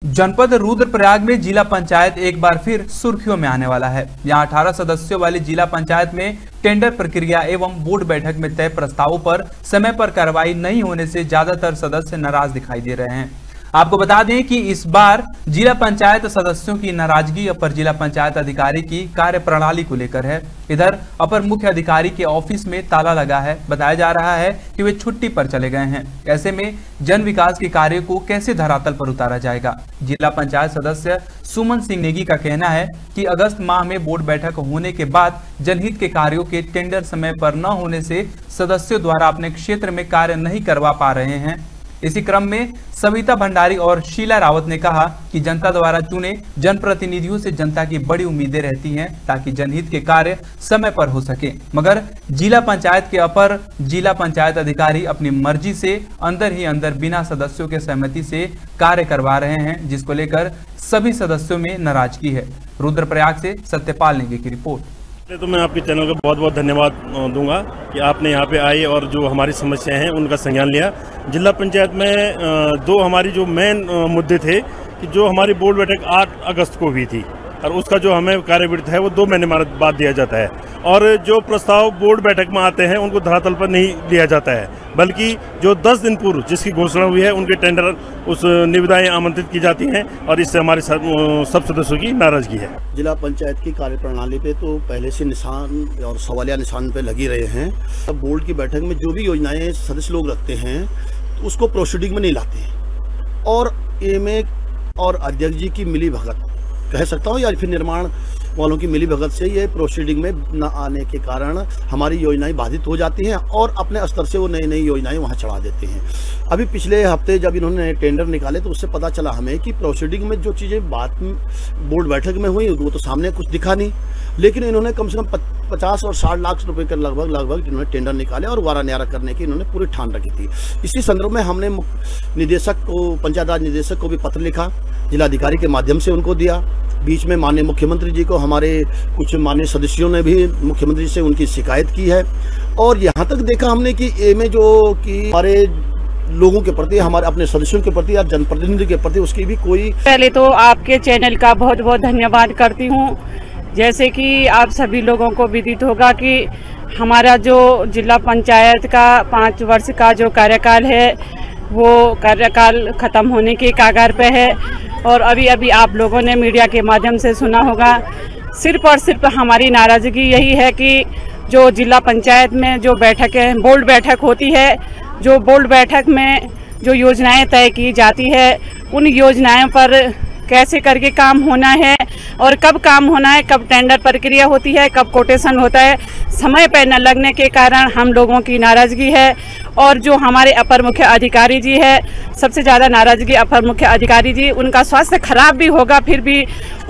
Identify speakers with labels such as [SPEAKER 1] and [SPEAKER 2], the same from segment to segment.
[SPEAKER 1] जनपद रुद्रप्रयाग में जिला पंचायत एक बार फिर सुर्खियों में आने वाला है। यहां 18 सदस्यों वाली जिला पंचायत में टेंडर प्रक्रिया एवं बोर्ड बैठक में तय प्रस्तावों पर समय पर कार्रवाई नहीं होने से ज्यादातर सदस्य नाराज दिखाई दे रहे हैं। आपको बता दें कि इस बार जिला पंचायत सदस्यों की नाराजगी अपर जिला पंचायत अधिकारी की कार्य प्रणाली को लेकर है। इधर अपर मुख्य अधिकारी के ऑफिस में ताला लगा है। बताया जा रहा है कि वे छुट्टी पर चले गए हैं। ऐसे में जन विकास के कार्य को कैसे धरातल पर उतारा जाएगा। जिला पंचायत सदस्य सुमन सिंह नेगी का कहना है कि अगस्त माह में बोर्ड बैठक होने के बाद जनहित के कार्यों के टेंडर समय पर न होने से सदस्यों द्वारा अपने क्षेत्र में कार्य नहीं करवा पा रहे हैं। इसी क्रम में सविता भंडारी और शीला रावत ने कहा कि जनता द्वारा चुने जनप्रतिनिधियों से जनता की बड़ी उम्मीदें रहती हैं ताकि जनहित के कार्य समय पर हो सके, मगर जिला पंचायत के अपर जिला पंचायत अधिकारी अपनी मर्जी से अंदर ही अंदर बिना सदस्यों के सहमति से कार्य करवा रहे हैं, जिसको लेकर सभी सदस्यों में नाराजगी है। रुद्रप्रयाग से सत्यपाल नेगी की रिपोर्ट।
[SPEAKER 2] तो मैं आपके चैनल का बहुत बहुत धन्यवाद दूंगा कि आपने यहाँ पे आए और जो हमारी समस्याएं हैं उनका संज्ञान लिया। जिला पंचायत में दो हमारी जो मेन मुद्दे थे कि जो हमारी बोर्ड बैठक 8 अगस्त को हुई थी और उसका जो हमें कार्यवृत्त है वो 2 महीने बाद दिया जाता है, और जो प्रस्ताव बोर्ड बैठक में आते हैं उनको धरातल पर नहीं दिया जाता है, बल्कि जो 10 दिन पूर्व जिसकी घोषणा हुई है उनके टेंडर उस निविदाएं आमंत्रित की जाती हैं और इससे हमारे सब सदस्यों की नाराजगी है।
[SPEAKER 3] जिला पंचायत की कार्यप्रणाली पे तो पहले से निशान और सवालिया निशान पे लगी रहे हैं। अब बोर्ड की बैठक में जो भी योजनाएं सदस्य लोग रखते हैं तो उसको प्रोसीडिंग में नहीं लाते हैं, और एमए और अध्यक्ष जी की मिली भगत कह सकता हूँ या फिर निर्माण वालों की मिली भगत से ये प्रोसीडिंग में न आने के कारण हमारी योजनाएं बाधित हो जाती हैं और अपने स्तर से वो नई नई योजनाएं वहां चढ़ा देते हैं। अभी पिछले हफ्ते जब इन्होंने टेंडर निकाले तो उससे पता चला हमें कि प्रोसीडिंग में जो चीज़ें बात बोर्ड बैठक में हुई वो तो सामने कुछ दिखा नहीं, लेकिन इन्होंने कम से कम 50 और 60 लाख रुपए के लगभग इन्होंने टेंडर निकाले और वारा न्यारा करने की इन्होंने पूरी ठान रखी थी। इसी संदर्भ में हमने निदेशक को, पंचायत राज निदेशक को भी पत्र लिखा, जिलाधिकारी के माध्यम से उनको दिया। बीच में माननीय मुख्यमंत्री जी को हमारे कुछ माननीय सदस्यों ने भी मुख्यमंत्री से उनकी शिकायत की है, और यहाँ तक देखा हमने कि एमए जो कि हमारे लोगों के प्रति, हमारे अपने सदस्यों के प्रति या जनप्रतिनिधि के प्रति उसकी भी कोई।
[SPEAKER 4] पहले तो आपके चैनल का बहुत बहुत धन्यवाद करती हूँ। जैसे कि आप सभी लोगों को विदित होगा कि हमारा जो जिला पंचायत का 5 वर्ष का जो कार्यकाल है वो कार्यकाल खत्म होने के कगार पे है, और अभी आप लोगों ने मीडिया के माध्यम से सुना होगा। सिर्फ और सिर्फ हमारी नाराज़गी यही है कि जो जिला पंचायत में जो बैठकें बोर्ड बैठक होती है, जो बोर्ड बैठक में जो योजनाएं तय की जाती है उन योजनाओं पर कैसे करके काम होना है और कब काम होना है, कब टेंडर प्रक्रिया होती है, कब कोटेशन होता है, समय पर न लगने के कारण हम लोगों की नाराज़गी है। और जो हमारे अपर मुख्य अधिकारी जी है, सबसे ज़्यादा नाराज़गी अपर मुख्य अधिकारी जी, उनका स्वास्थ्य खराब भी होगा फिर भी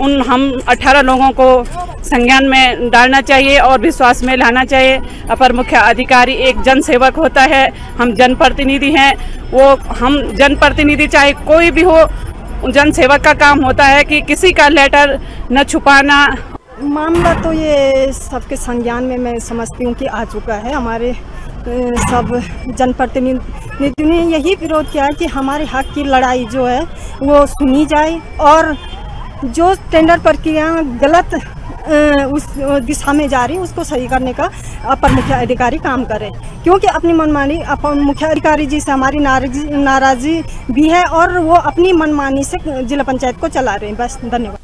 [SPEAKER 4] हम 18 लोगों को संज्ञान में डालना चाहिए और विश्वास में लाना चाहिए। अपर मुख्य अधिकारी एक जनसेवक होता है, हम जनप्रतिनिधि हैं, वो हम जनप्रतिनिधि चाहे कोई भी हो, जनसेवक का काम होता है कि किसी का लेटर न छुपाना।
[SPEAKER 5] मामला तो ये सबके संज्ञान में मैं समझती हूँ कि आ चुका है। हमारे सब जनप्रतिनिधि ने यही विरोध किया है कि हमारे हक की लड़ाई जो है वो सुनी जाए और जो टेंडर प्रक्रिया गलत उस दिशा में जा रही उसको सही करने का अपर मुख्य अधिकारी काम करे, क्योंकि अपनी मनमानी अपर मुख्य अधिकारी जी से हमारी नाराज़गी भी है और वो अपनी मनमानी से जिला पंचायत को चला रहे हैं। बस, धन्यवाद।